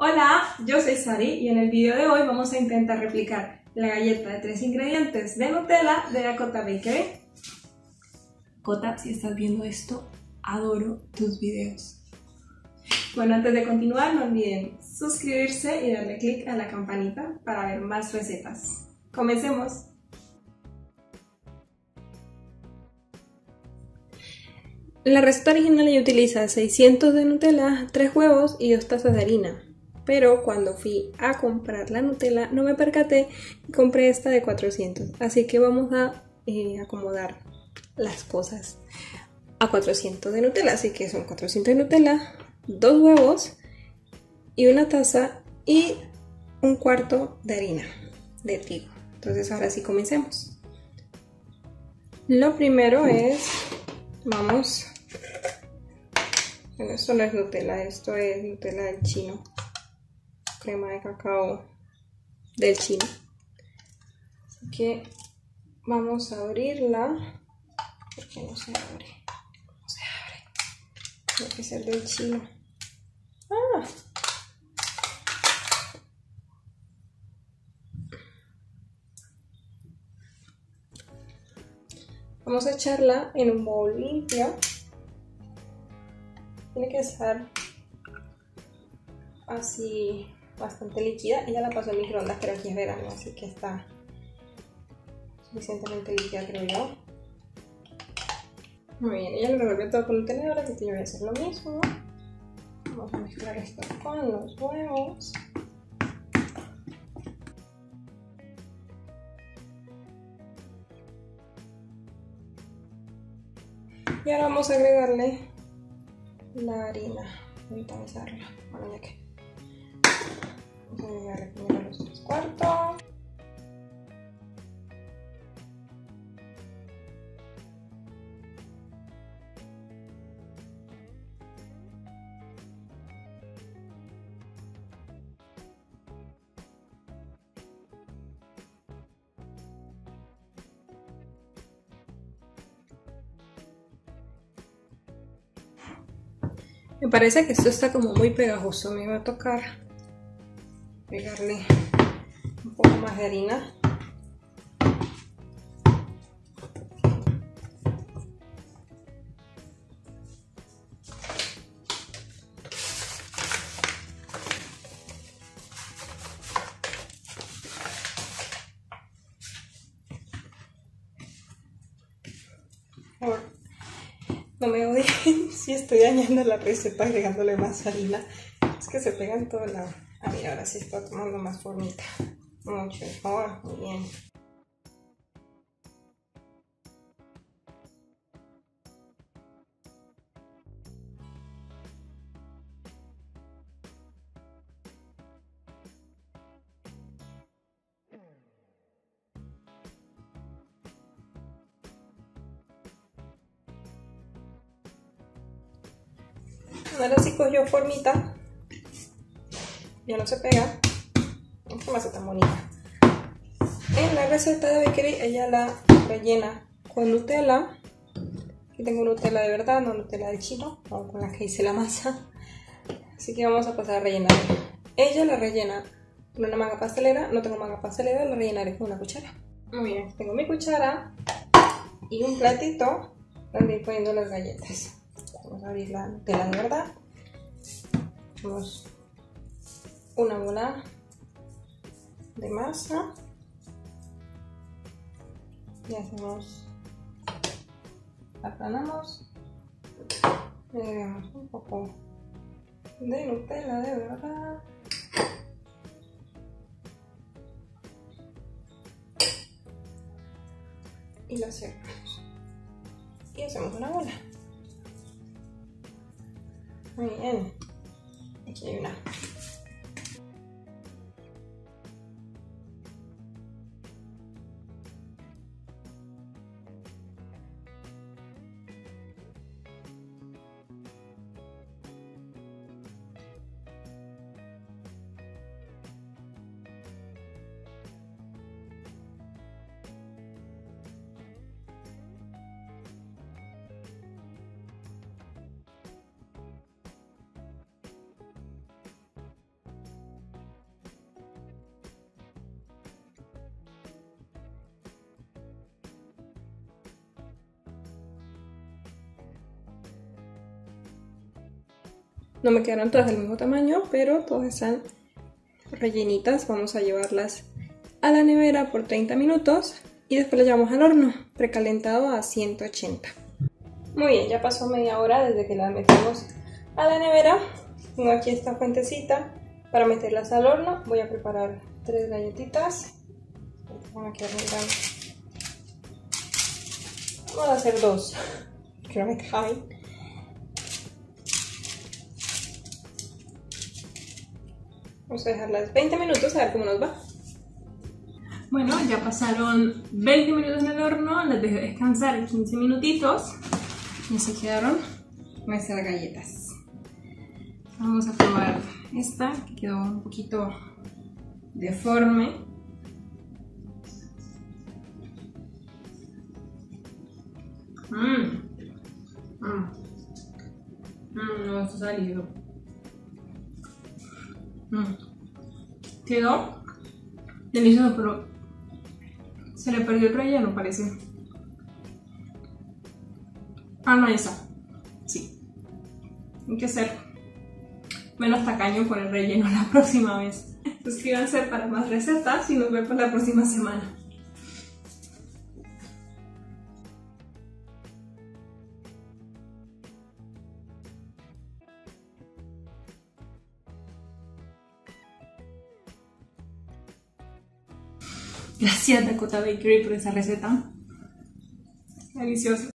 Hola, yo soy Sari y en el video de hoy vamos a intentar replicar la galleta de 3 ingredientes de Nutella de Dakota Bakery. Cota, si estás viendo esto, adoro tus videos. Bueno, antes de continuar no olviden suscribirse y darle click a la campanita para ver más recetas. ¡Comencemos! La receta original ella utiliza 600 de Nutella, 3 huevos y 2 tazas de harina. Pero cuando fui a comprar la Nutella no me percaté y compré esta de 400. Así que vamos a acomodar las cosas a 400 de Nutella. Así que son 400 de Nutella, 2 huevos y una taza y un cuarto de harina de trigo. Entonces ahora sí comencemos. Lo primero es, vamos... Bueno, esto no es Nutella, esto es Nutella del chino. Crema de cacao del chino. Así que vamos a abrirla. Porque no se abre. No se abre. Tiene que ser del chino. ¡Ah! Vamos a echarla en un bowl limpio. Tiene que estar así bastante líquida. Ella la pasó en microondas, pero aquí es verano, así que está suficientemente líquida, creo yo. Muy bien, ella lo revuelve todo con un tenedor, así que yo voy a hacer lo mismo. Vamos a mezclar esto con los huevos. Y ahora vamos a agregarle la harina. Ahorita vamos a darla. Bueno, ya que. Vamos a agregarle primero los 3 cuartos. Me parece que esto está como muy pegajoso, me va a tocar pegarle un poco más de harina. No me odien si estoy dañando la receta agregándole más harina. Es que se pega en todo lado. Ah, mira, ahora sí está tomando más formita. Mucho mejor, muy bien. Ahora sí cogió formita, ya no se pega. Qué masa tan bonita. En la receta de Bakery ella la rellena con Nutella. Aquí tengo Nutella de verdad, no Nutella del chino, o con la que hice la masa. Así que vamos a pasar a rellenar. Ella la rellena con una manga pastelera, no tengo manga pastelera, la rellenaré con una cuchara. Muy bien, tengo mi cuchara y un platito donde ir poniendo las galletas. Vamos a abrir la Nutella de verdad. Hacemos una bola de masa y hacemos, aplanamos, le agregamos un poco de Nutella de verdad y la cerramos y hacemos una bola. Muy bien, aquí hay una. No me quedaron todas del mismo tamaño, pero todas están rellenitas. Vamos a llevarlas a la nevera por 30 minutos y después las llevamos al horno precalentado a 180. Muy bien, ya pasó media hora desde que las metimos a la nevera. Tengo aquí esta fuentecita para meterlas al horno. Voy a preparar 3 galletitas. Vamos a hacer 2, que no me caen. Vamos a dejarlas 20 minutos a ver cómo nos va. Bueno, ya pasaron 20 minutos en el horno, las dejé descansar 15 minutitos y se quedaron nuestras galletas. Vamos a probar esta, que quedó un poquito deforme. No, esto está delicioso. Quedó delicioso, pero se le perdió el relleno, parece. Ah, no, ya está. Sí. Hay que ser menos tacaño con el relleno la próxima vez. Suscríbanse para más recetas y nos vemos la próxima semana. Gracias Dakota Bakery por esa receta. Delicioso.